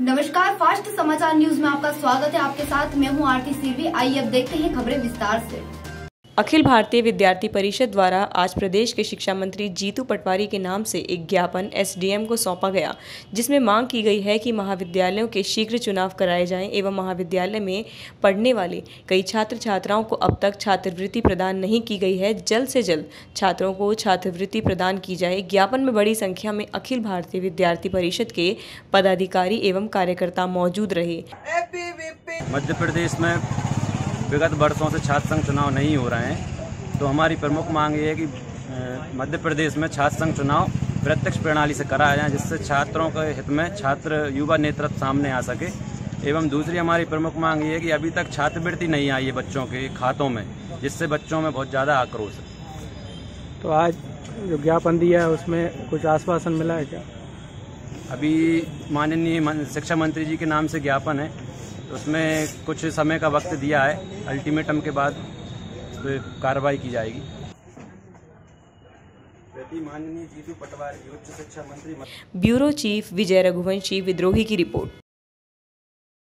नमस्कार, फास्ट समाचार न्यूज में आपका स्वागत है। आपके साथ मैं हूं आरती सीवी। आइए अब देखते हैं खबरें विस्तार से। अखिल भारतीय विद्यार्थी परिषद द्वारा आज प्रदेश के शिक्षा मंत्री जीतू पटवारी के नाम से एक ज्ञापन एसडीएम को सौंपा गया, जिसमें मांग की गई है कि महाविद्यालयों के शीघ्र चुनाव कराए जाएं एवं महाविद्यालय में पढ़ने वाले कई छात्र छात्राओं को अब तक छात्रवृत्ति प्रदान नहीं की गई है। जल्द से जल्द छात्रों को छात्रवृत्ति प्रदान की जाए। ज्ञापन में बड़ी संख्या में अखिल भारतीय विद्यार्थी परिषद के पदाधिकारी एवं कार्यकर्ता मौजूद रहे। मध्य प्रदेश में विगत वर्षों से छात्र संघ चुनाव नहीं हो रहे हैं, तो हमारी प्रमुख मांग ये है कि मध्य प्रदेश में छात्र संघ चुनाव प्रत्यक्ष प्रणाली से कराया जाए, जिससे छात्रों के हित में छात्र युवा नेतृत्व सामने आ सके। एवं दूसरी हमारी प्रमुख मांग ये है कि अभी तक छात्रवृत्ति नहीं आई है बच्चों के खातों में, जिससे बच्चों में बहुत ज़्यादा आक्रोश है। तो आज जो ज्ञापन दिया है उसमें कुछ आश्वासन मिला है क्या? अभी माननीय शिक्षा मंत्री जी के नाम से ज्ञापन है, तो उसमें कुछ समय का वक्त दिया है। अल्टीमेटम के बाद तो कार्रवाई की जाएगी। माननीय जीतू पटवारी उच्च शिक्षा मंत्री। ब्यूरो चीफ विजय रघुवंशी, विद्रोही की रिपोर्ट।